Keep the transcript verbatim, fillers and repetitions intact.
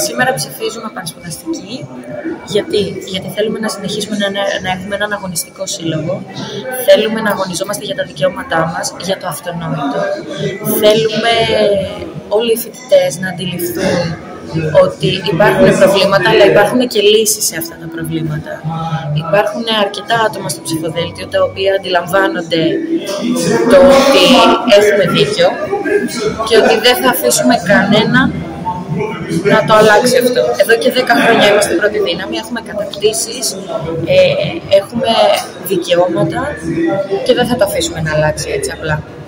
Σήμερα ψηφίζουμε πανσπουδαστική, γιατί, γιατί θέλουμε να συνεχίσουμε να, να έχουμε έναν αγωνιστικό σύλλογο, θέλουμε να αγωνιζόμαστε για τα δικαιώματά μας, για το αυτονόητο, θέλουμε όλοι οι φοιτητές να αντιληφθούν ότι υπάρχουν προβλήματα, αλλά υπάρχουν και λύσεις σε αυτά τα προβλήματα. Υπάρχουν αρκετά άτομα στο ψηφοδέλτιο τα οποία αντιλαμβάνονται το ότι έχουμε δίκιο και ότι δεν θα αφήσουμε κανέναν να το αλλάξει αυτό. Εδώ και δέκα χρόνια είμαστε πρώτη δύναμη, έχουμε κατακτήσεις, ε, έχουμε δικαιώματα και δεν θα το αφήσουμε να αλλάξει έτσι απλά.